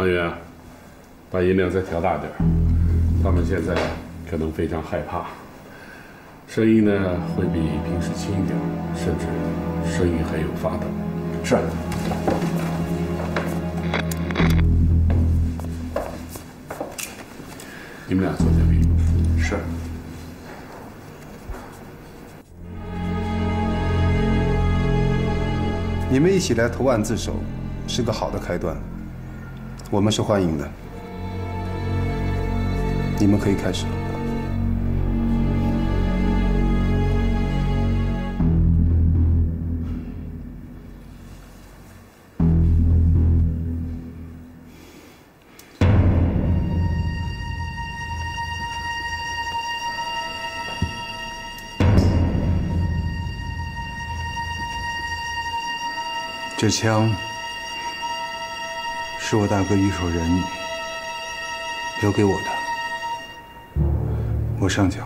王源，把音量再调大点，他们现在可能非常害怕，声音呢会比平时轻一点，甚至声音还有发抖。 是。 你们俩坐下屁股。 是。 你们一起来投案自首，是个好的开端，我们是欢迎的。你们可以开始。 这枪是我大哥于守仁留给我的，我上缴。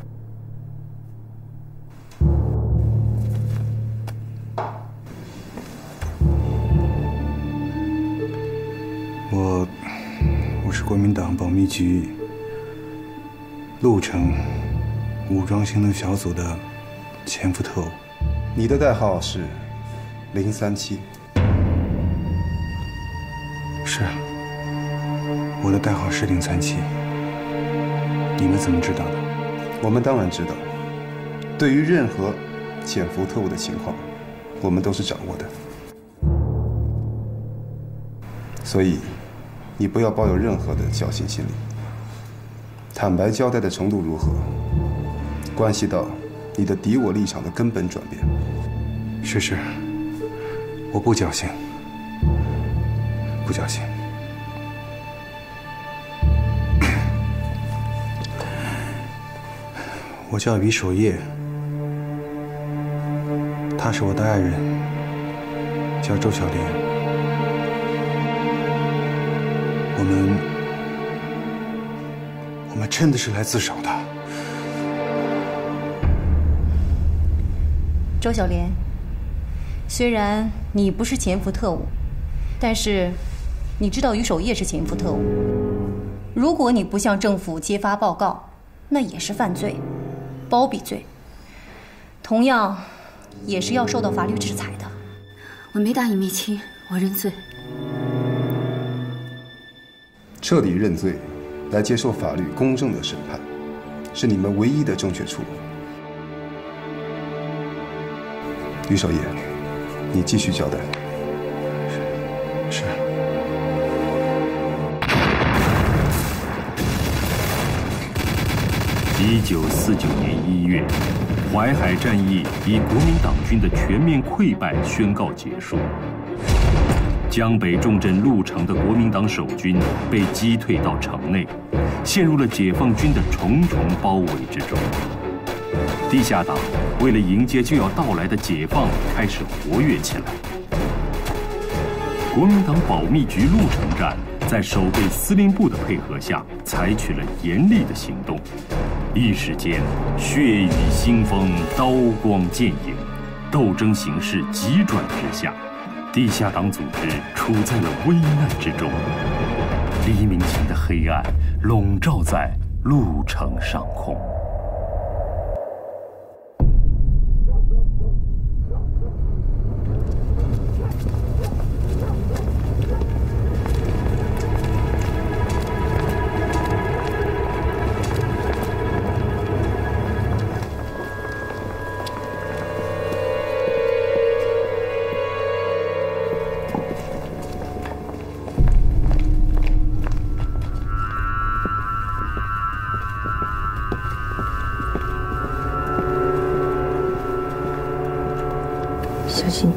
我是国民党保密局鹿城武装行动小组的潜伏特务。 你的代号是037。 是，我的代号是037。你们怎么知道的？ 我们当然知道。对于任何潜伏特务的情况，我们都是掌握的。所以，你不要抱有任何的侥幸心理。坦白交代的程度如何，关系到你的敌我立场的根本转变。 是，我不侥幸，不侥幸。我叫于守业，他是我的爱人，叫周小莲。我们真的是来自首的。 周小莲，虽然你不是潜伏特务，但是你知道于守业是潜伏特务。如果你不向政府揭发报告，那也是犯罪，包庇罪，同样也是要受到法律制裁的。 我没大义灭亲，我认罪。 彻底认罪，来接受法律公正的审判，是你们唯一的正确出路。于守业，你继续交代。 是。 1949年1月，淮海战役以国民党军的全面溃败宣告结束。江北重镇鹿城的国民党守军被击退到城内，陷入了解放军的重重包围之中。地下党为了迎接就要到来的解放，开始活跃起来。国民党保密局鹿城站在守备司令部的配合下，采取了严厉的行动。一时间，血雨腥风，刀光剑影，斗争形势急转直下。地下党组织处在了危难之中，黎明前的黑暗笼罩在鹿城上空。 小心。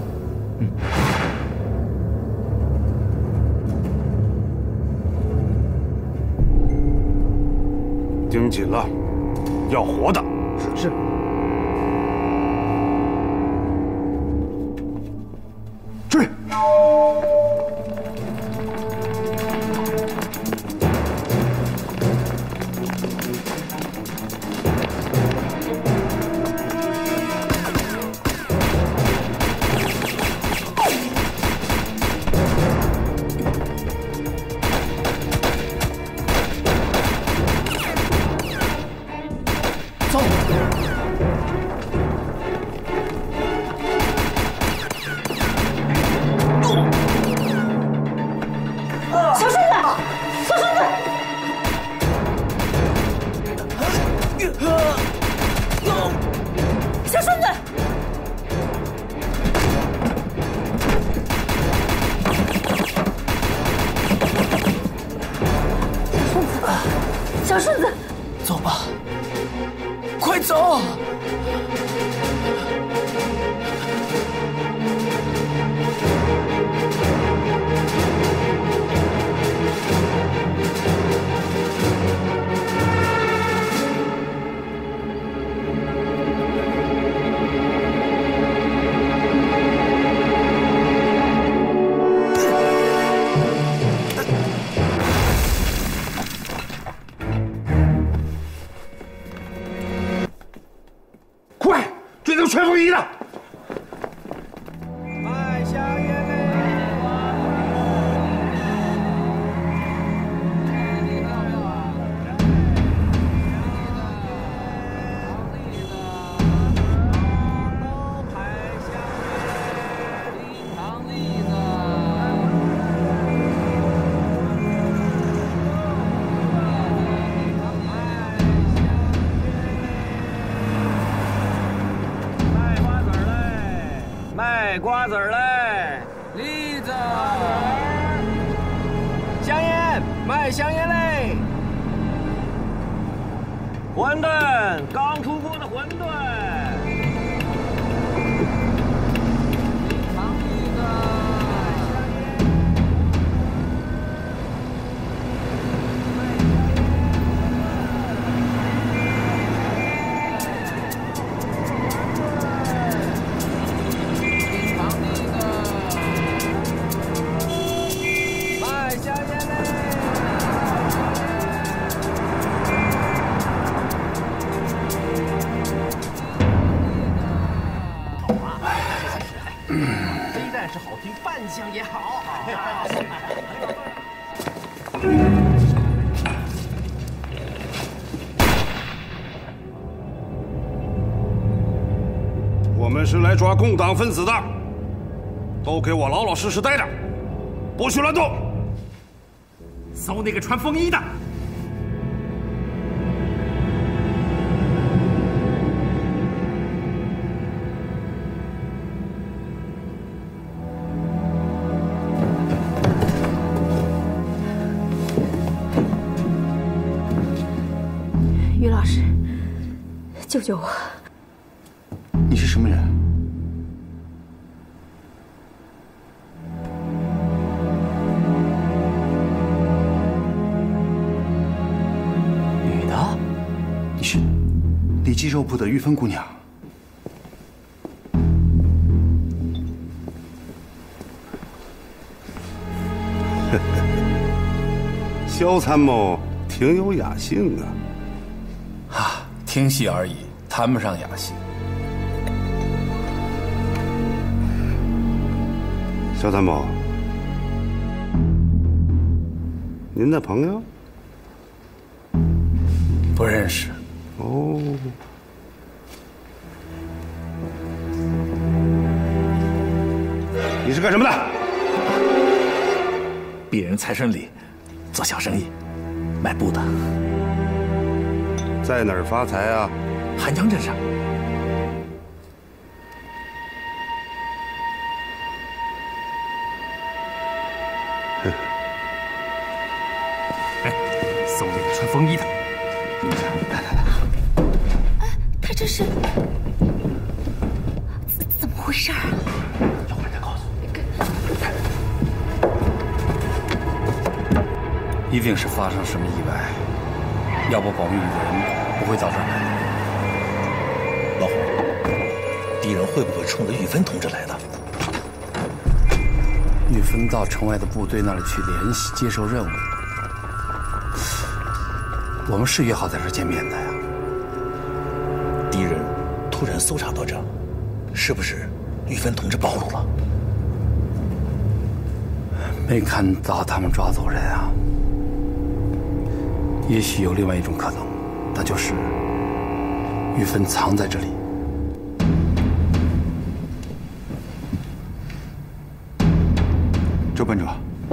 盯紧了，要活的。 是。 追！ 瓜子儿嘞，栗子，香烟，卖香烟嘞，馄饨，刚出锅的馄饨，糖栗子，香也好。 我们是来抓共党分子的，都给我老老实实待着，不许乱动。 搜那个穿风衣的。 救救我！ 你是什么人？女的？你是李记肉铺的玉芬姑娘。 萧参谋挺有雅兴啊。 啊，听戏而已，谈不上雅兴。 萧参谋，您的朋友？ 不认识。 哦。你是干什么的？ 鄙人财神里做小生意，卖布的。 在哪儿发财啊？ 韩江镇上。哎，搜那个穿风衣的。 他这是怎么回事啊？ 一会儿再告诉你。 一定是发生什么意外，要不保密的人不会到这儿来。 老虎，敌人会不会冲着玉芬同志来的？ 玉芬到城外的部队那里去联系接受任务。我们是约好在这儿见面的呀。 敌人突然搜查到这儿，是不是玉芬同志暴露了？ 没看到他们抓走人啊。也许有另外一种可能，那就是玉芬藏在这里。 周班主，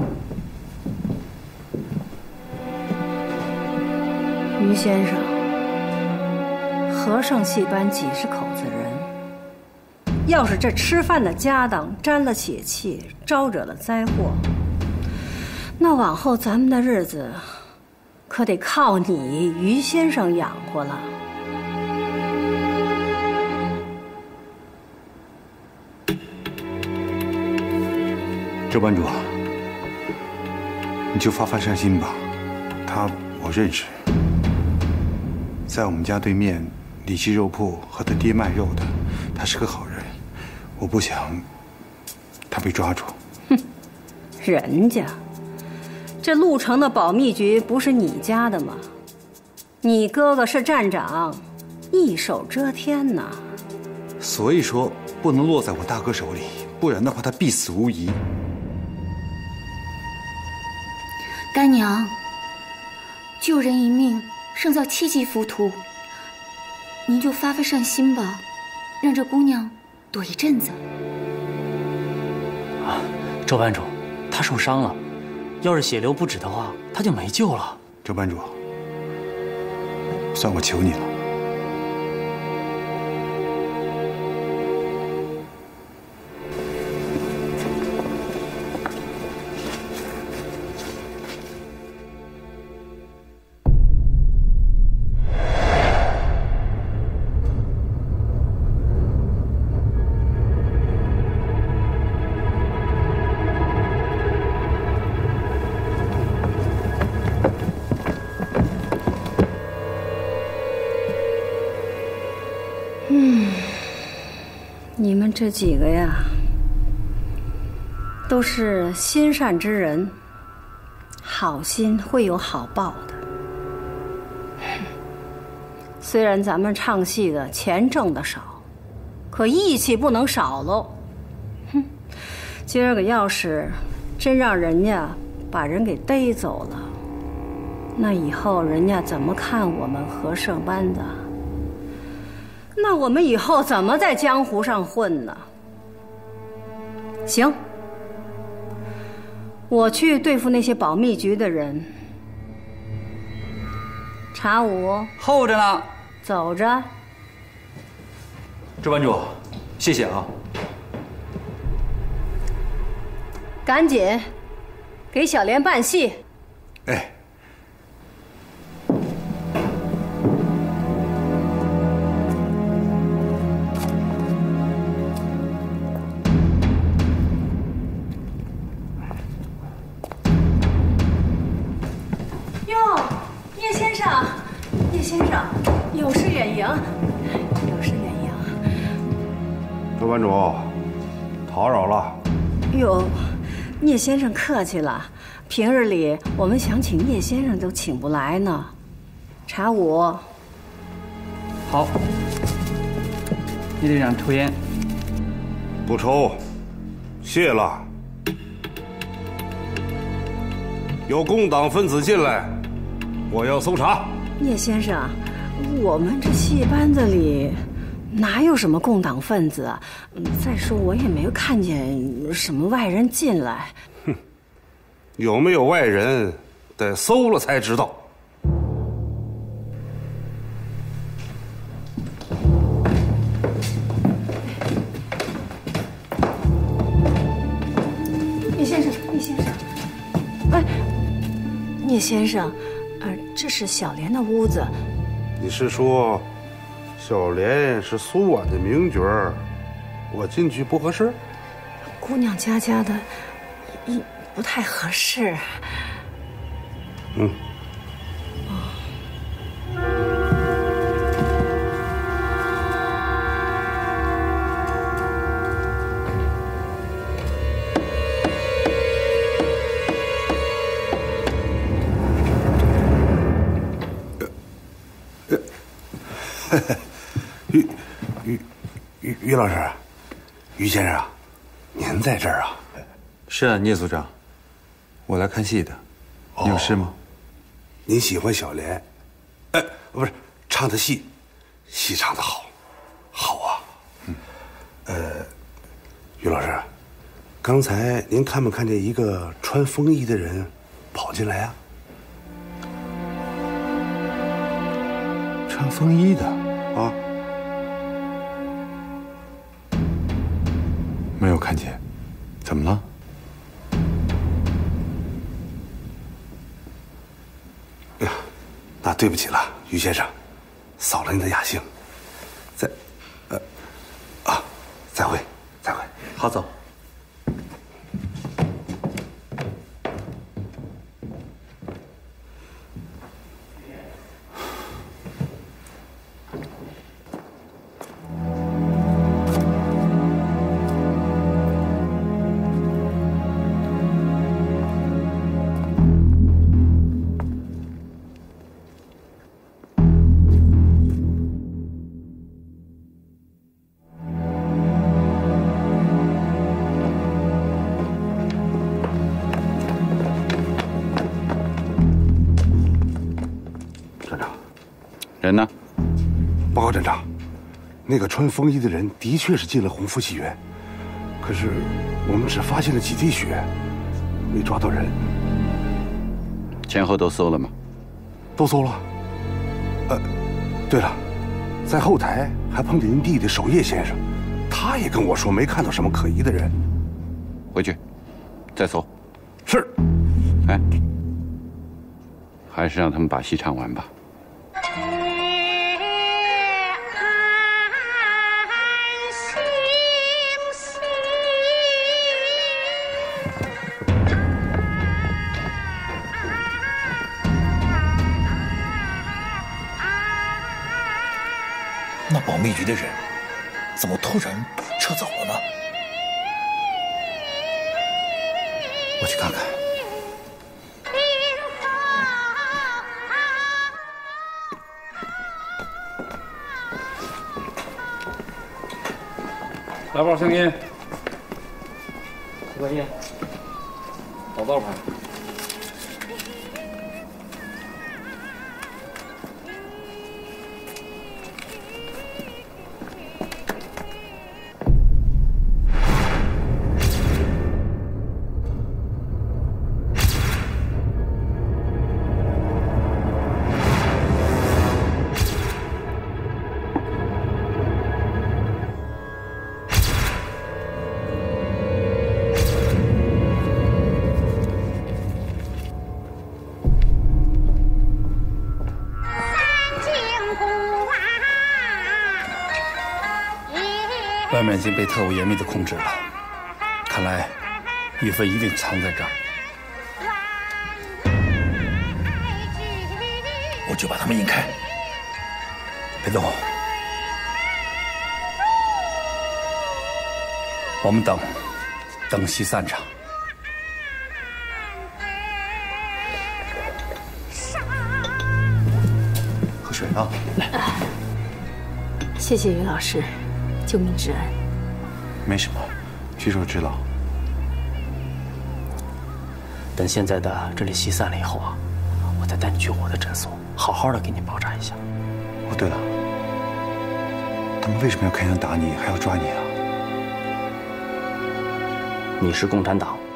于先生，和尚戏班几十口子人，要是这吃饭的家当沾了血气，招惹了灾祸，那往后咱们的日子可得靠你于先生养活了。 周班主，你就发善心吧，他我认识，在我们家对面李记肉铺和他爹卖肉的，他是个好人，我不想他被抓住。 哼，人家这鹿城的保密局不是你家的吗？你哥哥是站长，一手遮天呐。 所以说不能落在我大哥手里，不然的话他必死无疑。 干娘，救人一命胜造7级浮屠，您就发善心吧，让这姑娘躲一阵子。 啊，周班主，她受伤了，要是血流不止的话，她就没救了。 周班主，算我求你了。 你们这几个呀，都是心善之人，好心会有好报的。虽然咱们唱戏的钱挣得少，可义气不能少喽。哼，今儿个要是真让人家把人给逮走了，那以后人家怎么看我们和盛班的？那我们以后怎么在江湖上混呢？行，我去对付那些保密局的人。茶武候着呢， 走着。 周班主，谢谢啊。 赶紧给小莲办戏。 哎。 叶先生，有失远迎，有失远迎。 周班主，叨扰了。 哟，聂先生客气了。平日里我们想请聂先生都请不来呢。茶武。 好。聂队长抽烟。 不抽，谢了。有共党分子进来，我要搜查。 聂先生，我们这戏班子里哪有什么共党分子啊？再说我也没有看见什么外人进来。 哼，有没有外人，得搜了才知道。 聂先生，聂先生，哎，聂先生。这是小莲的屋子。 你是说，小莲是苏婉的名角儿，我进去不合适？ 姑娘家的，不太合适。 嗯。于老师，于先生，您在这儿啊？ 是啊，聂组长，我来看戏的。你有事吗？ 您喜欢小莲？不是，唱的戏唱的好，好啊。于老师，刚才您看没看见一个穿风衣的人跑进来啊？ 穿风衣的啊？ 没有看见，怎么了？ 哎呀，那对不起了，于先生，扫了您的雅兴。再会，再会。 好，走。 人呢？ 报告站长，那个穿风衣的人的确是进了鸿福戏园，可是我们只发现了几滴血，没抓到人。 前后都搜了吗？ 都搜了。对了，在后台还碰见您弟弟守夜先生，他也跟我说没看到什么可疑的人。 回去，再搜。 是。 哎，还是让他们把戏唱完吧。 那保密局的人怎么突然撤走了呢？我去看看。 来包香烟。 何国庆， 老道牌。 外面已经被特务严密的控制了，看来玉芬一定藏在这儿。 我就把他们引开，别动。 我们等戏散场。 喝水啊！ 来， 谢谢于老师。 救命之恩， 没什么，举手之劳。 等现在的这里戏散了以后啊，我再带你去我的诊所，好好的给你包扎一下。 哦，对了，他们为什么要开枪打你，还要抓你啊？ 你是共产党，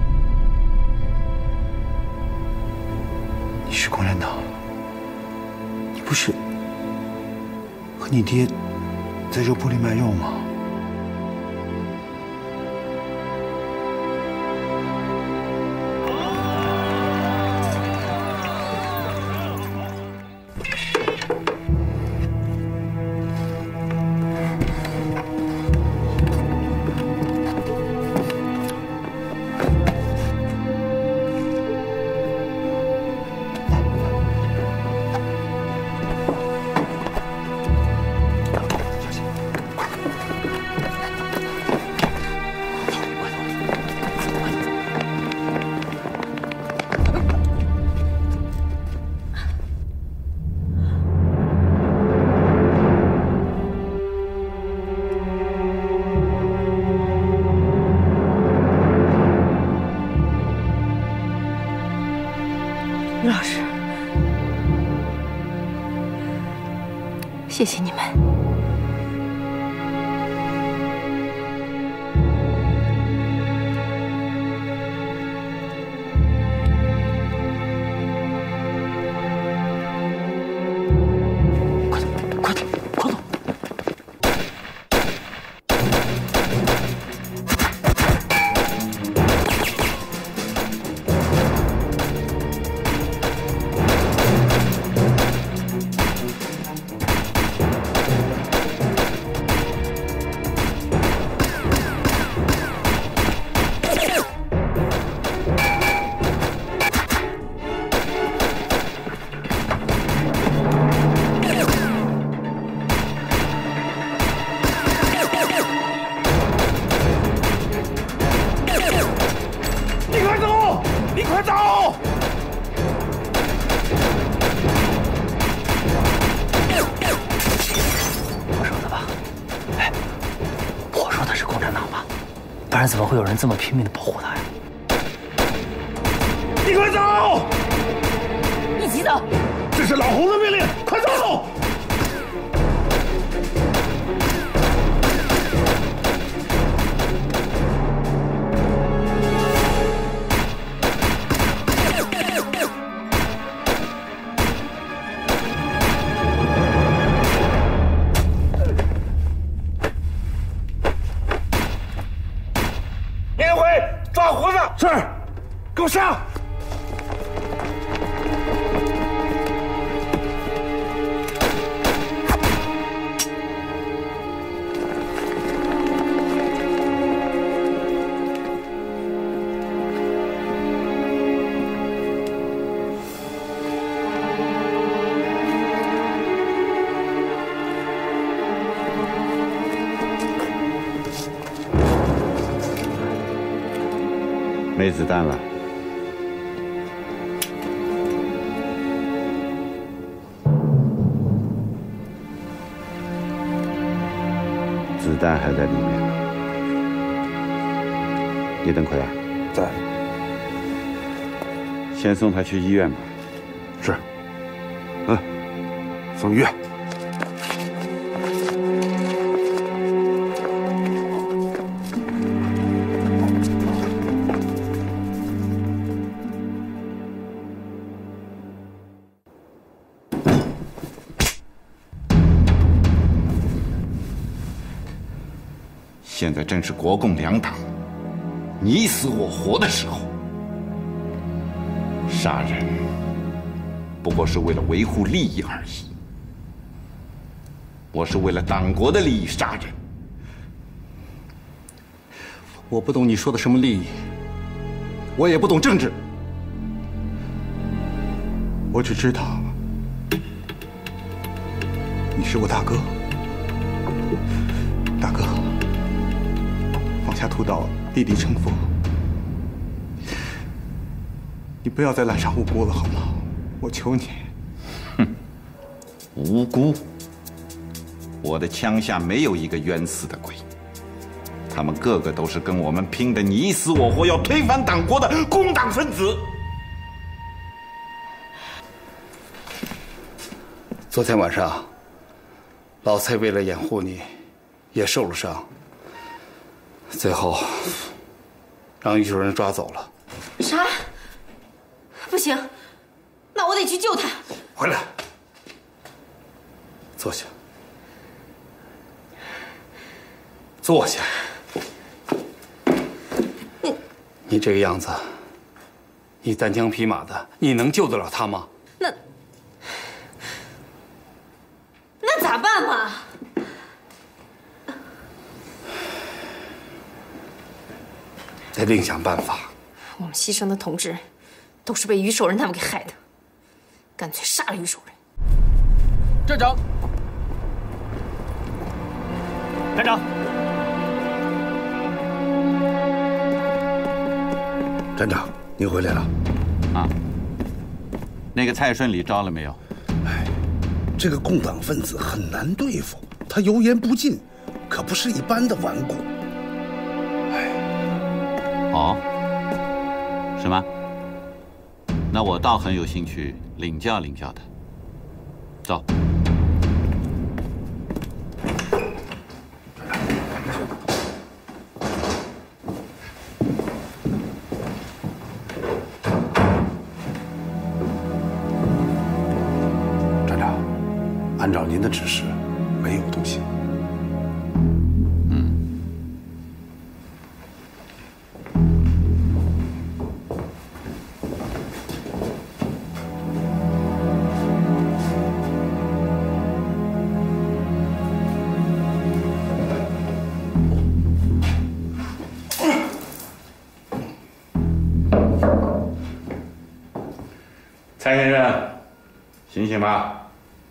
你是共产党，你不是和你爹？ 在肉铺里卖肉吗？ 于老师，谢谢你们。 快走！ 不然怎么会有人这么拼命的保护他呀？ 你快走！ 一起走！ 这是老侯的命令，快走！年辉，抓胡子！是，给我上！ 于没子弹了。子弹还在里面呢。叶登魁啊， 在。 先送他去医院吧。 是。送医院。 现在正是国共两党你死我活的时候，杀人不过是为了维护利益而已。我是为了党国的利益杀人。 我不懂你说的什么利益，我也不懂政治， 我只知道你是我大哥，大哥。放下屠刀，立地成佛。你不要再滥杀无辜了，好吗？我求你。哼，无辜？我的枪下没有一个冤死的鬼，他们个个都是跟我们拼的你死我活，要推翻党国的工党分子。 昨天晚上，老蔡为了掩护你，也受了伤。最后，让于主任抓走了。 啥？不行，那我得去救他。 回来，坐下，坐下。你这个样子，你单枪匹马的，你能救得了他吗？ 那咋办嘛？ 得另想办法。 我们牺牲的同志，都是被于守仁他们给害的，干脆杀了于守仁。 站长，站长， 站长，您回来了。 啊，那个蔡顺礼招了没有？ 哎，这个共党分子很难对付，他油盐不进，可不是一般的顽固。 哦，是吗？那我倒很有兴趣领教领教他。走。 站长，按照您的指示，没有东西。 蔡先生，醒醒吧！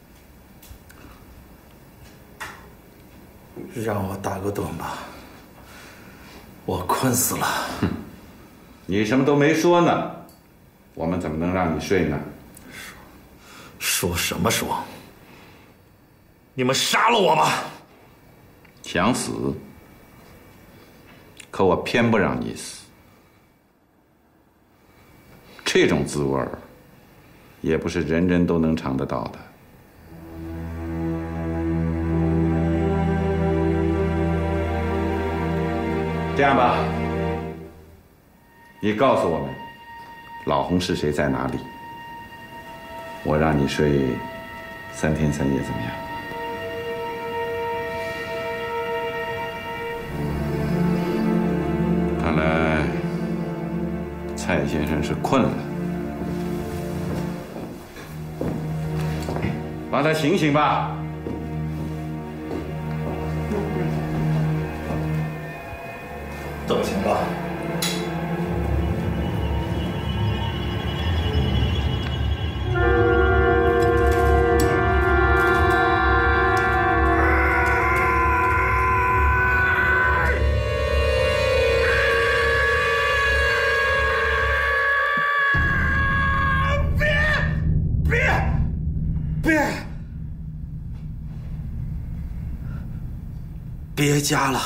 让我打个盹吧，我困死了。 哼，你什么都没说呢，我们怎么能让你睡呢？ 说什么说？你们杀了我吧！ 想死，可我偏不让你死。这种滋味儿，也不是人人都能尝得到的。这样吧，你告诉我们，老洪是谁，在哪里？我让你睡3天3夜，怎么样？看来蔡先生是困了，把他醒醒吧。 等行吧。 别加了。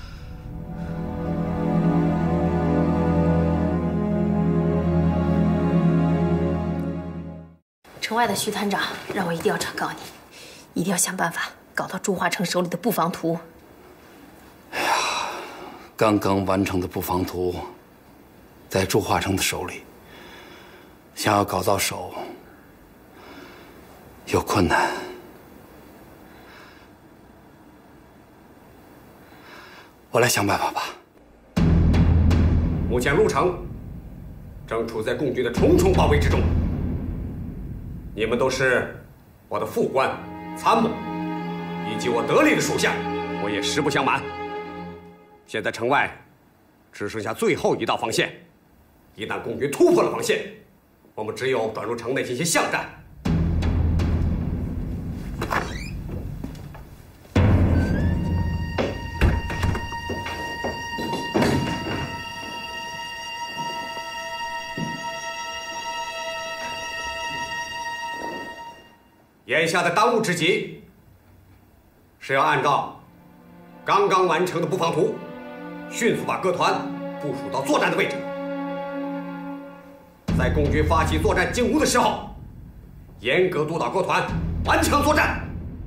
城外的徐团长让我一定要转告你，一定要想办法搞到朱化成手里的布防图。 哎呀，刚刚完成的布防图，在朱化成的手里，想要搞到手有困难。我来想办法吧。 目前陆城正处在共军的重重包围之中。你们都是我的副官、参谋，以及我得力的属下，我也实不相瞒。现在城外只剩下最后一道防线，一旦共军突破了防线，我们只有转入城内进行巷战。眼下的当务之急是要按照刚刚完成的布防图，迅速把各团部署到作战的位置，在共军发起作战进屋的时候，严格督导各团顽强作战。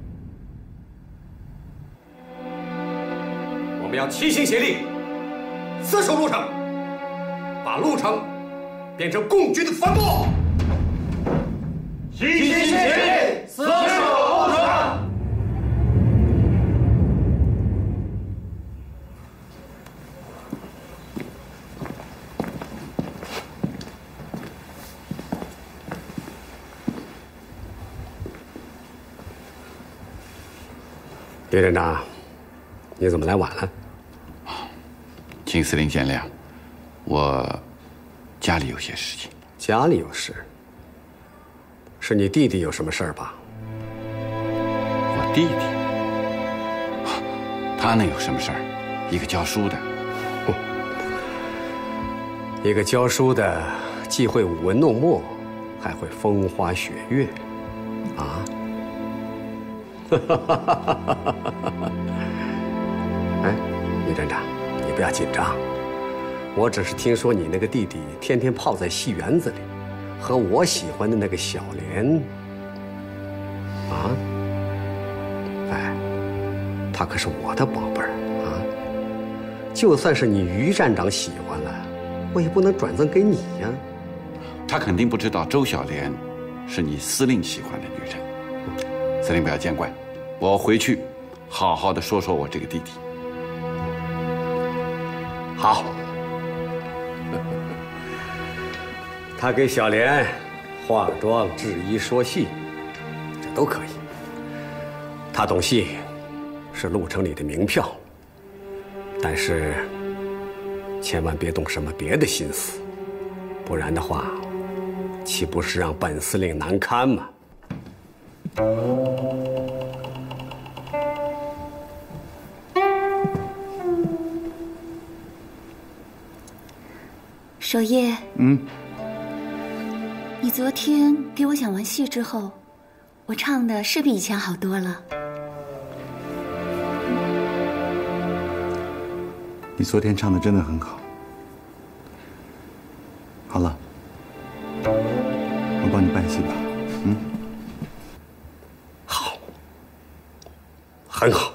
我们要齐心协力，死守鹿城，把鹿城变成共军的坟墓。齐心协力，死守鹿城。李连长，你怎么来晚了？ 请司令见谅，我家里有些事情。 家里有事？是你弟弟有什么事儿吧？ 我弟弟？他能有什么事儿？一个教书的。 一个教书的，既会舞文弄墨，还会风花雪月，啊？哎，李站长，你不要紧张。我只是听说你那个弟弟天天泡在戏园子里，和我喜欢的那个小莲，啊，哎，他可是我的宝贝儿啊！就算是你于站长喜欢了，我也不能转赠给你呀。 他肯定不知道周小莲是你司令喜欢的女人。司令不要见怪，我回去好好的说说我这个弟弟。 好。他给小莲化妆、制衣、说戏，这都可以。他懂戏，是鹿城里的名票。但是，千万别动什么别的心思，不然的话，岂不是让本司令难堪吗？ 守夜。你昨天给我讲完戏之后，我唱的是比以前好多了。 你昨天唱的真的很好。好了，我帮你办戏吧。 好，很好。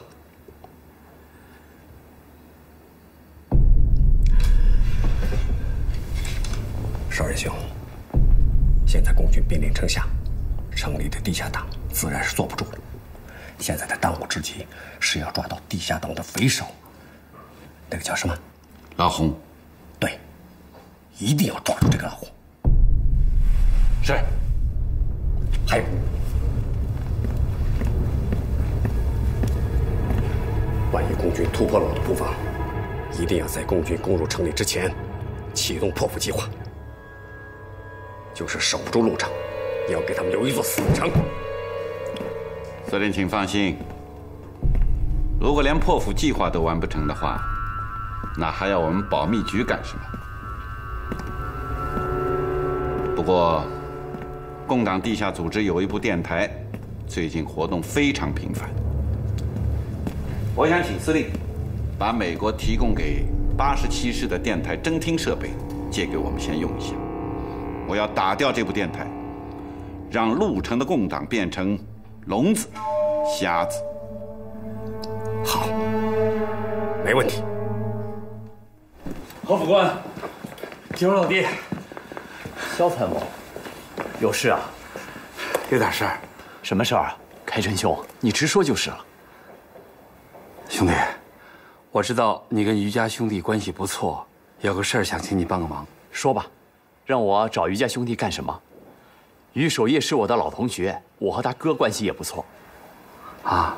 少仁兄，现在共军兵临城下，城里的地下党自然是坐不住了。现在的当务之急是要抓到地下党的匪首，那个叫什么？ 老洪。 对，一定要抓住这个老洪。 是。 还有，万一共军突破了我的布防，一定要在共军攻入城里之前启动破釜计划。就是守不住鹿城，也要给他们留一座死城。 司令，请放心，如果连破釜计划都完不成的话，那还要我们保密局干什么？不过，共党地下组织有一部电台，最近活动非常频繁。我想请司令把美国提供给87师的电台侦听设备借给我们先用一下。我要打掉这部电台，让陆城的共党变成聋子、瞎子。 好，没问题。 何副官，金荣老弟，肖参谋，有事啊？ 有点事儿。 什么事儿啊？开春兄，你直说就是了。 兄弟，我知道你跟于家兄弟关系不错，有个事儿想请你帮个忙。 说吧，让我找于家兄弟干什么？于守业是我的老同学，我和他哥关系也不错。 啊，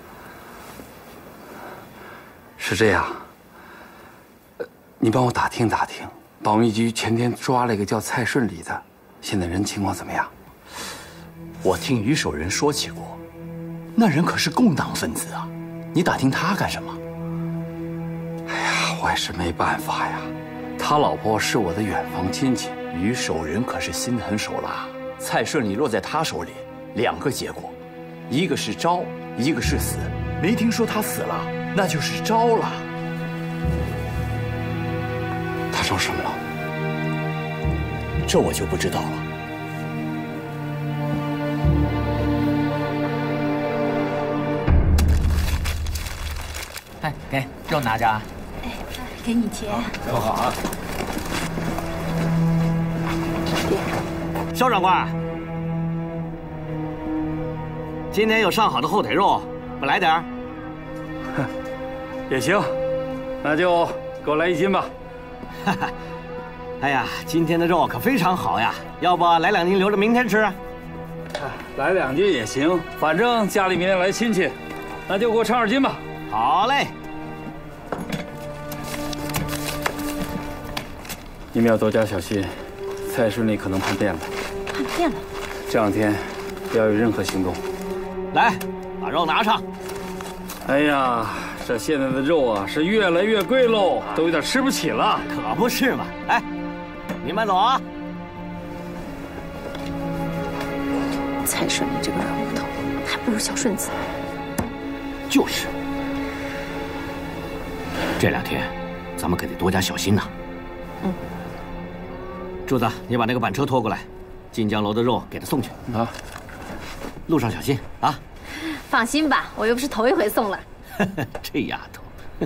是这样。你帮我打听打听，保密局前天抓了一个叫蔡顺礼的，现在人情况怎么样？ 我听于守仁说起过，那人可是共党分子啊，你打听他干什么？ 哎呀，我也是没办法呀，他老婆是我的远房亲戚。 于守仁可是心狠手辣，蔡顺礼落在他手里，两个结果，一个是招，一个是死。没听说他死了，那就是招了。 他招什么了？ 这我就不知道了。 哎，给肉拿着啊！ 哎，给你钱。 收好啊！肖长官，今天有上好的后腿肉，我来点儿。 也行，那就给我来1斤吧。 哈哈，哎呀，今天的肉可非常好呀，要不来2斤留着明天吃？ 来2斤也行，反正家里明天来亲戚，那就给我称2斤吧。 好嘞。 你们要多加小心，蔡顺利可能叛变了。 叛变了？ 这2天不要有任何行动。 来，把肉拿上。 哎呀，这现在的肉啊是越来越贵喽，都有点吃不起了。 可不是嘛！哎，你慢走啊。 蔡顺利这个软骨头，还不如小顺子。 就是。这2天，咱们可得多加小心呐。 嗯。 柱子，你把那个板车拖过来，晋江楼的肉给他送去啊。路上小心啊。 放心吧，我又不是头一回送了。 这丫头。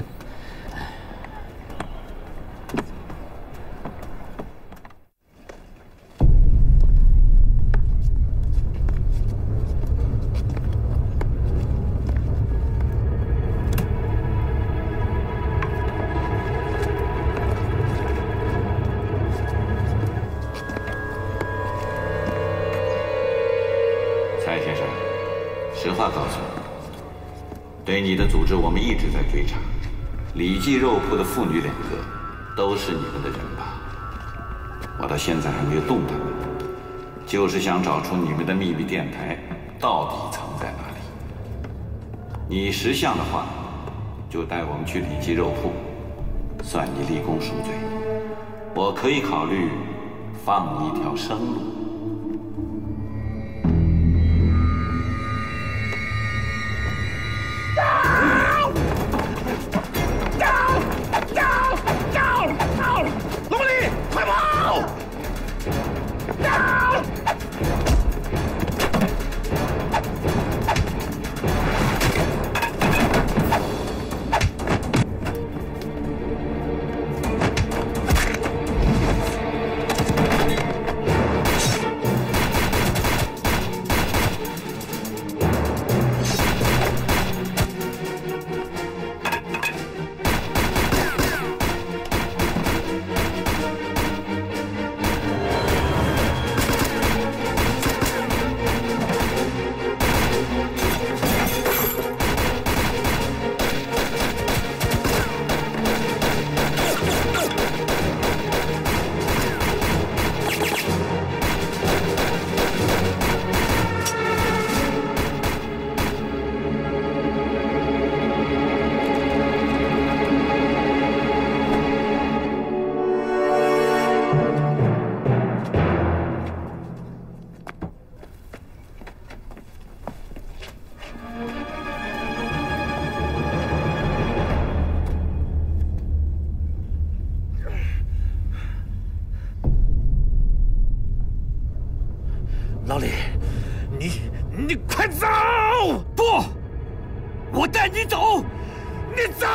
蔡先生，实话告诉我，对你的组织我们一直在追查，李记肉铺的父女2个都是你们的人吧？我到现在还没有动他们，就是想找出你们的秘密电台到底藏在哪里。你识相的话，就带我们去李记肉铺，算你立功赎罪。我可以考虑放你一条生路。 罗伯利，快跑！ 老李，你快走！ 不，我带你走。 你走！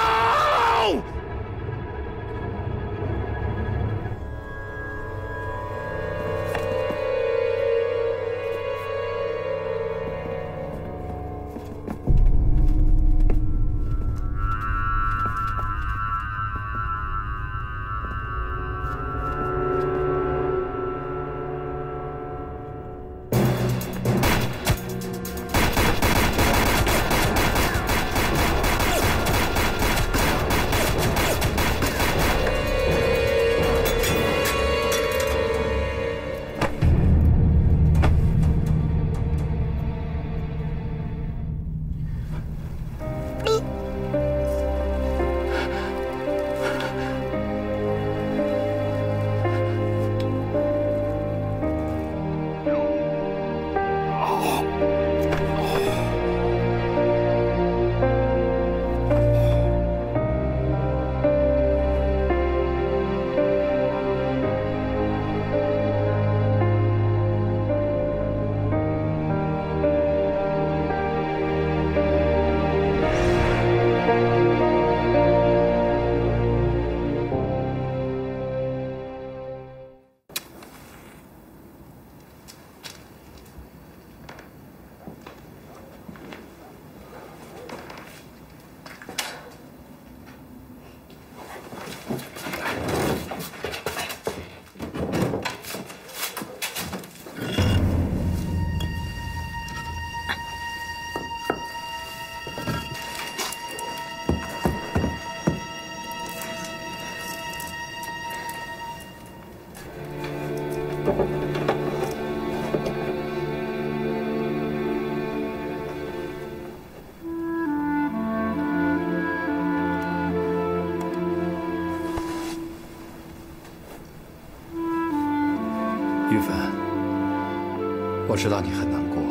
玉芬，我知道你很难过，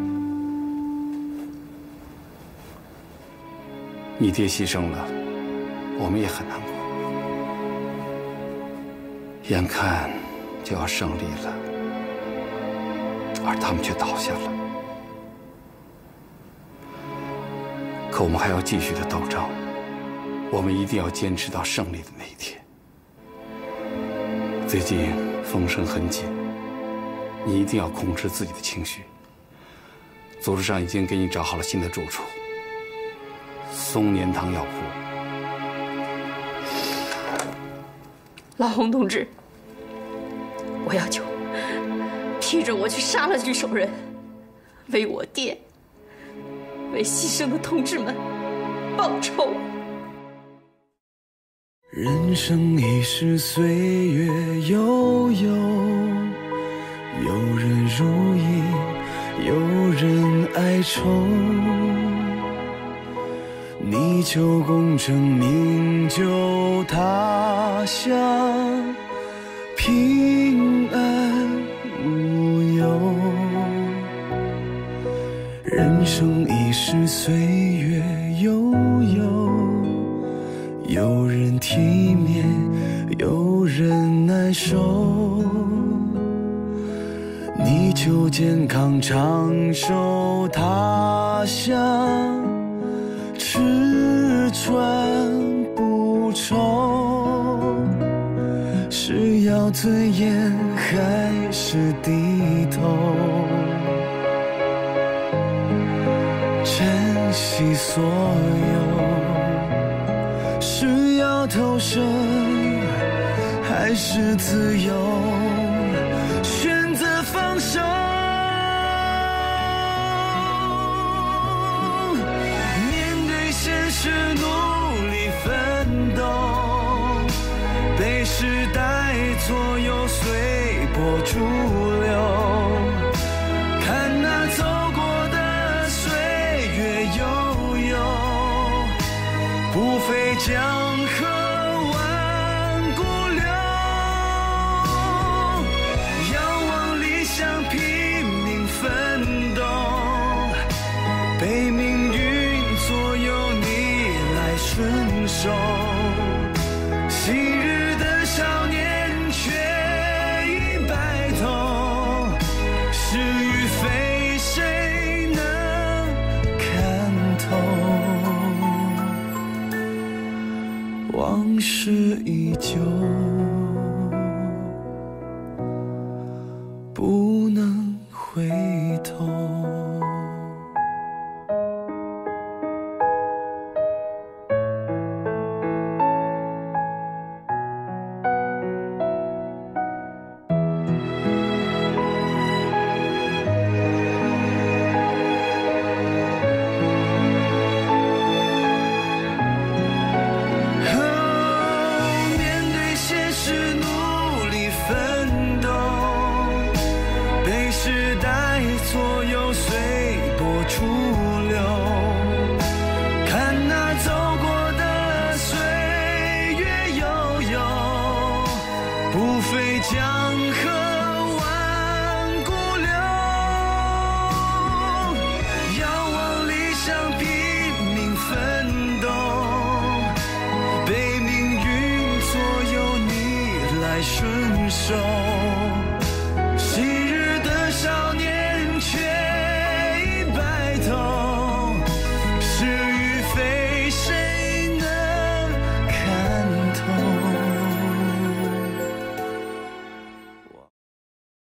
你爹牺牲了，我们也很难过。眼看就要胜利了，而他们却倒下了。可我们还要继续的斗争，我们一定要坚持到胜利的那一天。最近风声很紧。你一定要控制自己的情绪。组织上已经给你找好了新的住处——松年堂药铺。 老洪同志，我要求批准我去杀了巨手人，为我爹、为牺牲的同志们报仇。 人生一世，岁月悠悠。有人如影，有人哀愁。泥鳅功成名就他乡，平安无忧。人生一世，岁月悠悠。有人体面，有人难受。你求健康长寿他乡，吃穿不愁。是要尊严还是低头？珍惜所有，是要投生还是自由？选择放手，面对现实努力奋斗，被时代左右随波逐流。看那走过的岁月悠悠，不费江河。被命运左右，你来顺受。昔日的少年却已白头。 不非江河万古流。要往理想拼命奋斗，被命运左右，逆来顺受。